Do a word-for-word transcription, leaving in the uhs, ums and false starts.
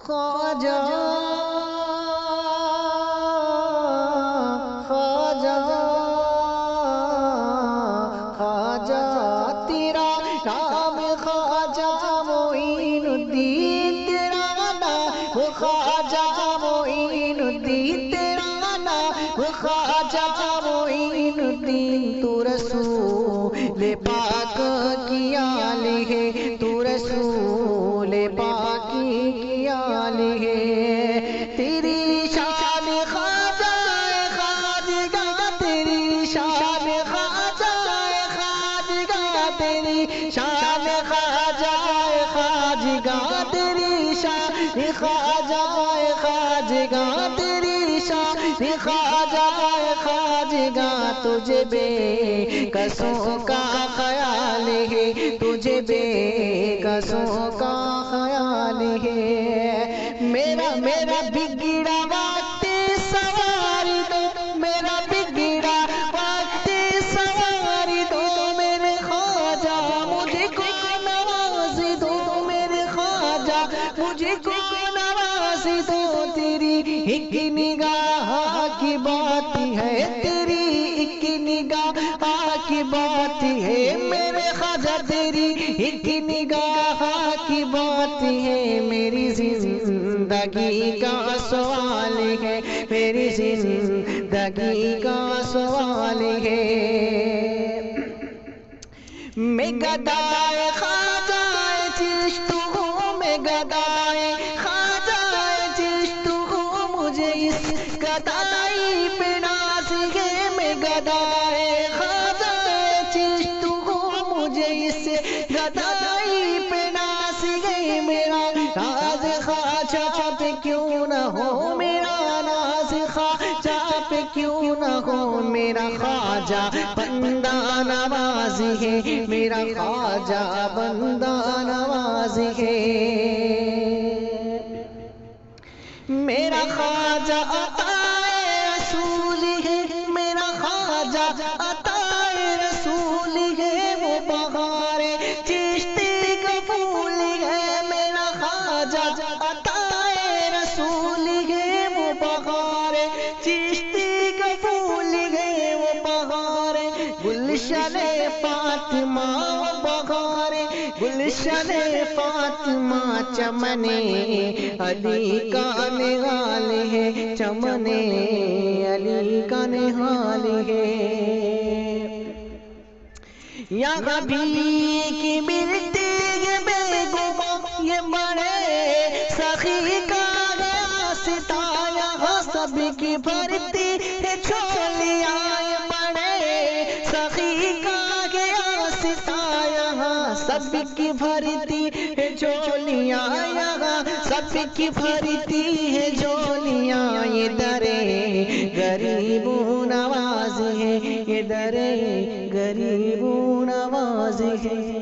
خواجہ خواجہ خواجہ تیرا نام خواجہ معین الدین، تیرا نام خواجہ معین الدین، تیرا نام خواجہ معین الدین۔ تو رسول پاک کی آل ہے، تو رسول پاک کی آل ہے، تیری شان خواجہ خواجگاہ، تیری شان خواجہ خواجگاہ، تیری شان خواجہ خواجگاہ، تیری شان خواجہ خواجگاہ، تیری شان خواجہ خواجگاہ۔ تجھے بے کسوں کا خیال ہے، تجھے بے کسوں کا خیال ہے، میرا میرا بگڑا وقت سوار دو، میرا بگڑا وقت سوار دو، میرے خواجہ مجھے کو نواز دو، میرے خواجہ مجھے کو نواز دو۔ تیری ایک نگاہ کی بات ہے، تیری ایک نگاہ کی بات ہے، میرے خواجہ تیری ایک نگاہ کی بات ہے، میری زندگی کا سوال ہے، میری زندگی کا سوال ہے۔ میں گدائے خواجہ چشت ہوں، میں گدائے خواجہ چشت ہوں، مجھے اس گدائی پہ ناز ہے، میں گدائے خواجہ چشت ہوں، مجھے اس گدائی پہ ناز ہے، میرا ناز خواجہ پہ کیوں نہ ہو، میرا ناز خواجہ پہ کیوں نہ ہو، میرا خواجہ بندہ نواز ہے، میرا خواجہ بندہ نواز ہے، میرا خواجہ عطائے رسول ہے، میرا خواجہ عطائے رسول ہے، وہ بہار چشتی کا پھول ہے، میرا خواجہ عطائے رسول ہے، وہ بہار چشتی کا پھول ہے، وہ بہار گلشن فاطمہ، بہار گلشن فاطمہ، چمن علی کا نہال ہے، چمن علی کا نہال ہے، یا نبی کی ملتی یہ بے گمان، یہ بڑے سخی کا واسطہ، یہاں سب کی بھرتی ہے جھولیاں، یہ بڑے سخی کا واسطہ، یہاں سب کی بھرتی ہے جھولیاں، یہاں سب کی بھرتی ہے جھولیاں، یہ در غریب نواز ہے، یہ در غریب نواز ہے۔